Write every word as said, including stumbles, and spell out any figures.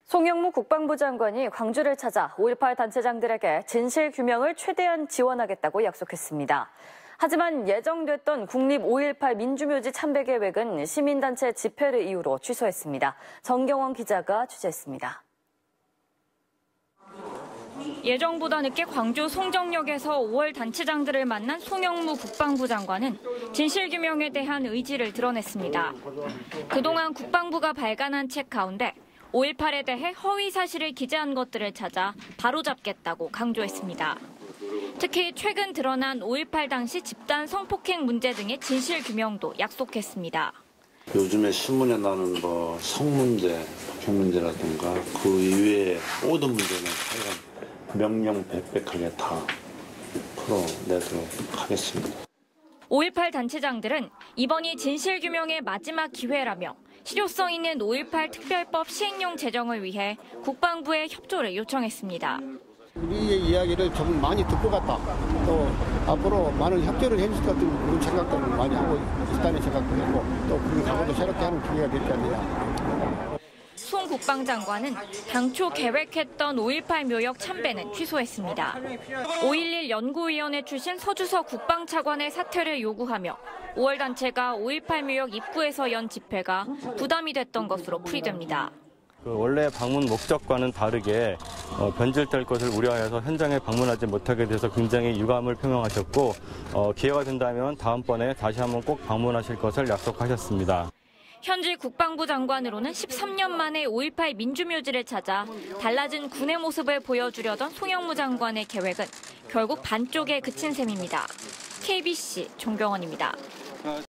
송영무 국방부 장관이 광주를 찾아 오일팔 단체장들에게 진실 규명을 최대한 지원하겠다고 약속했습니다. 하지만 예정됐던 국립 오일팔 민주묘지 참배 계획은 시민단체 집회를 이유로 취소했습니다. 정경원 기자가 취재했습니다. 예정보다 늦게 광주 송정역에서 오월 단체장들을 만난 송영무 국방부 장관은 진실규명에 대한 의지를 드러냈습니다. 그동안 국방부가 발간한 책 가운데 오일팔에 대해 허위 사실을 기재한 것들을 찾아 바로잡겠다고 강조했습니다. 특히 최근 드러난 오일팔 당시 집단 성폭행 문제 등의 진실규명도 약속했습니다. 요즘에 신문에 나오는 뭐 성문제, 폭행 문제라든가 그 이외의 모든 문제는 하여간 명명백백하게 다 풀어내도록 하겠습니다. 오일팔 단체장들은 이번이 진실규명의 마지막 기회라며 실효성 있는 오일팔 특별법 시행령 제정을 위해 국방부에 협조를 요청했습니다. 우리의 이야기를 좀 많이 듣고 갔다. 또 앞으로 많은 협조를 해줄 것 같은 그런 생각들을 많이 하고 있다는 생각도 했고 또 그런 각오도 새롭게 하는 기회가 됐지 않느냐. 송 국방장관은 당초 계획했던 오일팔 묘역 참배는 취소했습니다. 오일일 연구위원회 출신 서주석 국방차관의 사퇴를 요구하며 오월 단체가 오일팔 묘역 입구에서 연 집회가 부담이 됐던 것으로 풀이됩니다. 그 원래 방문 목적과는 다르게 어, 변질될 것을 우려해서 현장에 방문하지 못하게 돼서 굉장히 유감을 표명하셨고 어, 기회가 된다면 다음번에 다시 한번 꼭 방문하실 것을 약속하셨습니다. 현지 국방부 장관으로는 십삼 년 만에 오일팔 민주묘지를 찾아 달라진 군의 모습을 보여주려던 송영무 장관의 계획은 결국 반쪽에 그친 셈입니다. 케이비씨 정경원입니다.